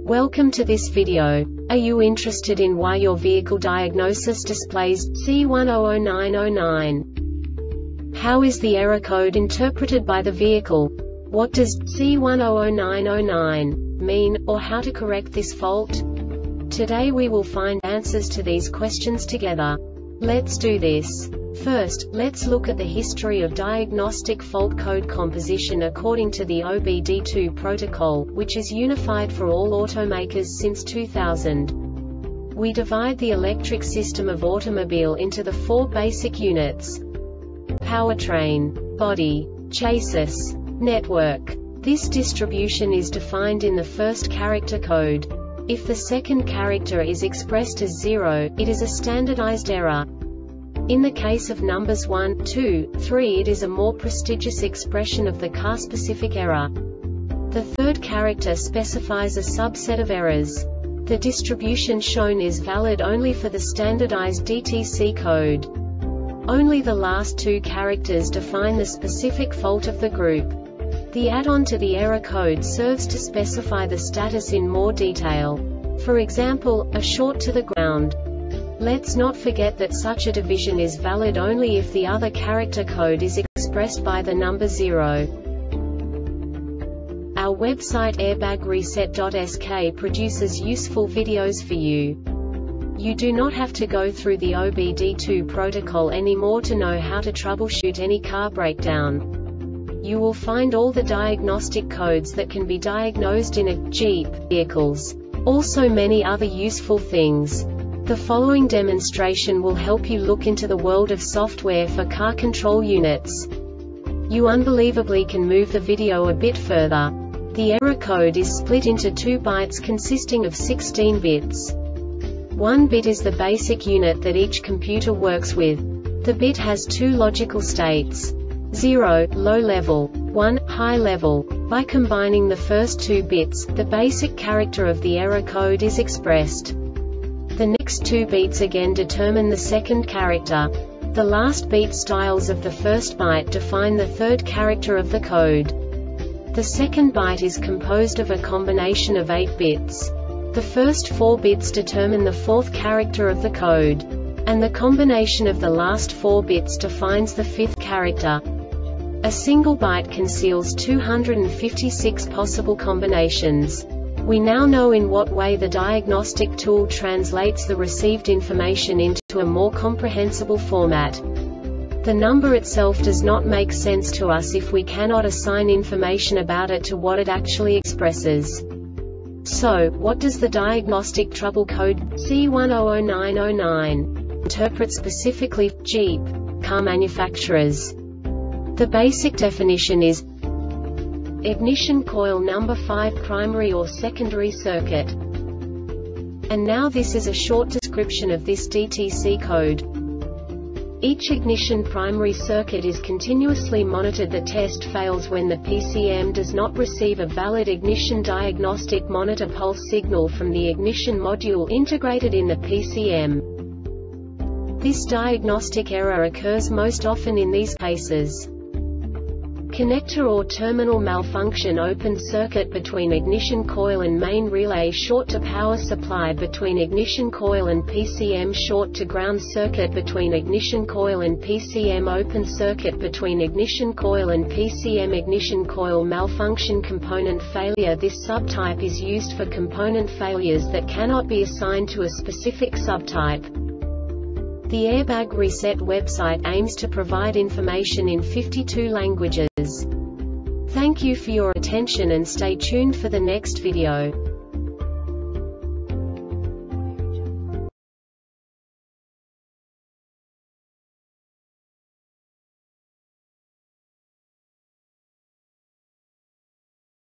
Welcome to this video. Are you interested in why your vehicle diagnosis displays C100909? How is the error code interpreted by the vehicle? What does C100909 mean, or how to correct this fault? Today we will find answers to these questions together. Let's do this. First, let's look at the history of diagnostic fault code composition according to the OBD2 protocol, which is unified for all automakers since 2000. We divide the electric system of automobile into the four basic units: powertrain, body, chassis, network. This distribution is defined in the first character code. If the second character is expressed as 0, it is a standardized error. In the case of numbers 1, 2, 3, it is a more prestigious expression of the car-specific error. The third character specifies a subset of errors. The distribution shown is valid only for the standardized DTC code. Only the last two characters define the specific fault of the group. The add-on to the error code serves to specify the status in more detail. For example, a short to the ground. Let's not forget that such a division is valid only if the other character code is expressed by the number 0. Our website airbagreset.sk produces useful videos for you. You do not have to go through the OBD2 protocol anymore to know how to troubleshoot any car breakdown. You will find all the diagnostic codes that can be diagnosed in a Jeep vehicles. Also many other useful things. The following demonstration will help you look into the world of software for car control units. You unbelievably can move the video a bit further. The error code is split into 2 bytes consisting of 16 bits. 1 bit is the basic unit that each computer works with. The bit has 2 logical states: 0, low level, 1, high level. By combining the first 2 bits, the basic character of the error code is expressed. The next 2 beats again determine the second character. The last beat styles of the first byte define the third character of the code. The second byte is composed of a combination of 8 bits. The first 4 bits determine the fourth character of the code. And the combination of the last 4 bits defines the fifth character. A single byte conceals 256 possible combinations. We now know in what way the diagnostic tool translates the received information into a more comprehensible format. The number itself does not make sense to us if we cannot assign information about it to what it actually expresses. So, what does the diagnostic trouble code C100909 interpret specifically for Jeep car manufacturers? The basic definition is ignition coil number 5 primary or secondary circuit. And now this is a short description of this DTC code. Each ignition primary circuit is continuously monitored. The test fails when the PCM does not receive a valid ignition diagnostic monitor pulse signal from the ignition module integrated in the PCM. This diagnostic error occurs most often in these cases: connector or terminal malfunction, open circuit between ignition coil and main relay, short to power supply between ignition coil and PCM, short to ground circuit between ignition coil and PCM, open circuit between ignition coil and PCM, ignition coil malfunction, component failure. This subtype is used for component failures that cannot be assigned to a specific subtype. The Airbag Reset website aims to provide information in 52 languages. Thank you for your attention and stay tuned for the next video.